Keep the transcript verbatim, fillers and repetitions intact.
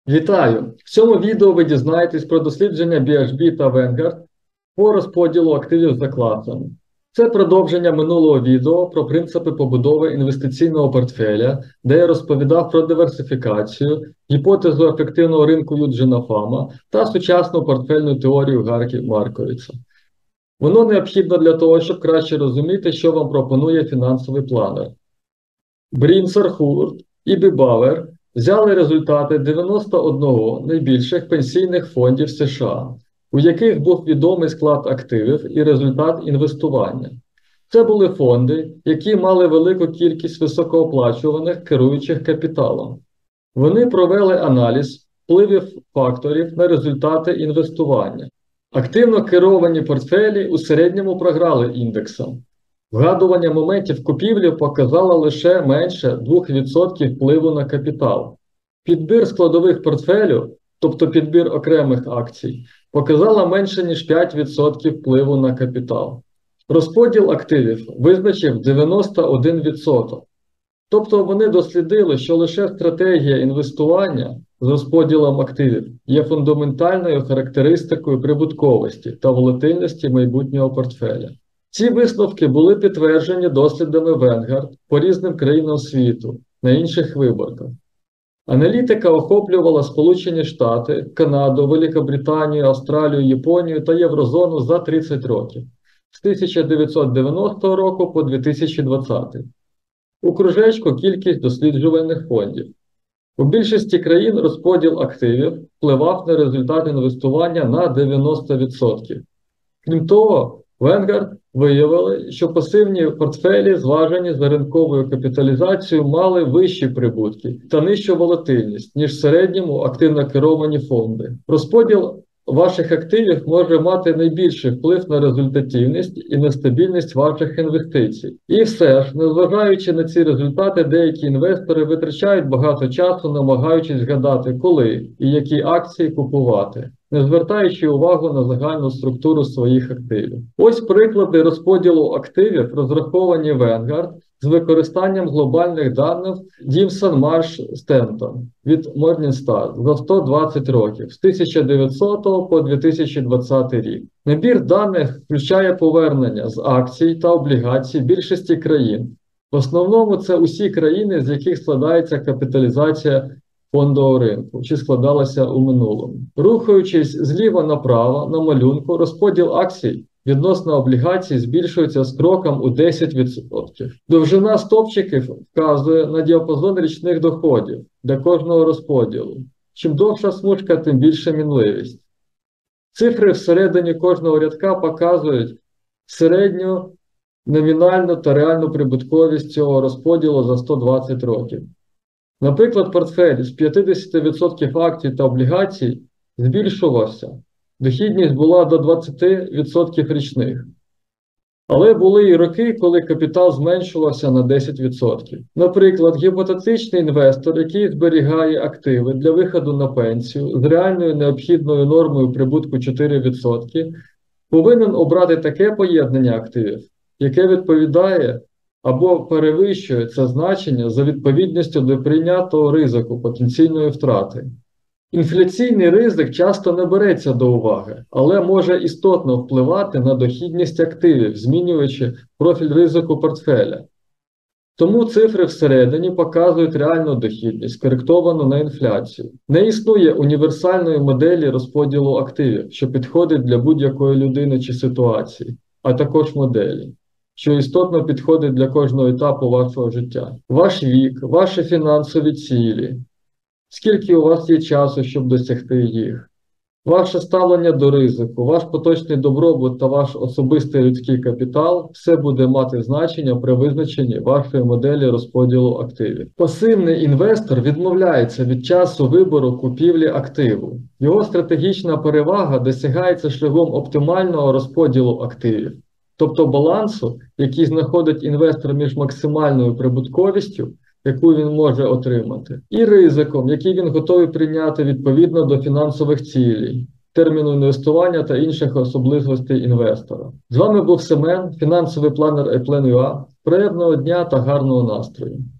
Вітаю! В цьому відео ви дізнаєтесь про дослідження бі ейч бі та Vanguard по розподілу активів за класами. Це продовження минулого відео про принципи побудови інвестиційного портфеля, де я розповідав про диверсифікацію, гіпотезу ефективного ринку Юджина Фама та сучасну портфельну теорію Гаркі Марковіца. Воно необхідно для того, щоб краще розуміти, що вам пропонує фінансовий планер. Брінсер, Хурт і Бібауер взяли результати дев'яноста одного найбільших пенсійних фондів США, у яких був відомий склад активів і результат інвестування. Це були фонди, які мали велику кількість високооплачуваних керуючих капіталом. Вони провели аналіз впливів факторів на результати інвестування. Активно керовані портфелі у середньому програли індексом. Вгадування моментів купівлі показало лише менше двох відсотків впливу на капітал. Підбір складових портфелю, тобто підбір окремих акцій, показала менше ніж п'ять відсотків впливу на капітал. Розподіл активів визначив дев'яносто один відсоток. Тобто вони дослідили, що лише стратегія інвестування з розподілом активів є фундаментальною характеристикою прибутковості та волатильності майбутнього портфеля. Ці висновки були підтверджені дослідами Vanguard по різним країнам світу на інших виборках. Аналітика охоплювала Сполучені Штати, Канаду, Великобританію, Австралію, Японію та Єврозону за тридцять років, з тисяча дев'ятсот дев'яностого року по дві тисячі двадцятий. У кружечку кількість досліджуваних фондів. У більшості країн розподіл активів впливав на результат інвестування на дев'яносто відсотків. Крім того, Vanguard виявили, що пасивні портфелі, зважені за ринковою капіталізацією, мали вищі прибутки та нижчу волатильність, ніж в середньому активно керовані фонди. Розподіл ваших активів може мати найбільший вплив на результативність і нестабільність ваших інвестицій. І все ж, незважаючи на ці результати, деякі інвестори витрачають багато часу, намагаючись згадати, коли і які акції купувати, не звертаючи увагу на загальну структуру своїх активів. Ось приклади розподілу активів, розраховані Vanguard з використанням глобальних даних Дімсон Марш Стентон від Morningstar за сто двадцять років, з тисяча дев'ятсотого по дві тисячі двадцятий рік. Набір даних включає повернення з акцій та облігацій більшості країн. В основному це усі країни, з яких складається капіталізація фондового ринку, чи складалася у минулому. Рухаючись зліва направо на малюнку, розподіл акцій відносно облігацій збільшується з кроком у десять відсотків. Довжина стовпчиків вказує на діапазон річних доходів для кожного розподілу. Чим довша смужка, тим більша мінливість. Цифри всередині кожного рядка показують середню номінальну та реальну прибутковість цього розподілу за сто двадцять років. Наприклад, портфель з п'ятдесят відсотків акцій та облігацій збільшувався. Дохідність була до двадцять відсотків річних. Але були і роки, коли капітал зменшувався на десять відсотків. Наприклад, гіпотетичний інвестор, який зберігає активи для виходу на пенсію з реальною необхідною нормою прибутку чотири відсотки, повинен обрати таке поєднання активів, яке відповідає або перевищує це значення за відповідністю до прийнятого ризику потенційної втрати. Інфляційний ризик часто не береться до уваги, але може істотно впливати на дохідність активів, змінюючи профіль ризику портфеля. Тому цифри всередині показують реальну дохідність, скоректовану на інфляцію. Не існує універсальної моделі розподілу активів, що підходить для будь-якої людини чи ситуації, а також моделі, що істотно підходить для кожного етапу вашого життя. Ваш вік, ваші фінансові цілі, скільки у вас є часу, щоб досягти їх, ваше ставлення до ризику, ваш поточний добробут та ваш особистий людський капітал – все буде мати значення при визначенні вашої моделі розподілу активів. Пасивний інвестор відмовляється від часу вибору купівлі активу. Його стратегічна перевага досягається шляхом оптимального розподілу активів, тобто балансу, який знаходить інвестор між максимальною прибутковістю, яку він може отримати, і ризиком, який він готовий прийняти відповідно до фінансових цілей, терміну інвестування та інших особливостей інвестора. З вами був Семен, фінансовий планер iPlan.ua. Приємного дня та гарного настрою!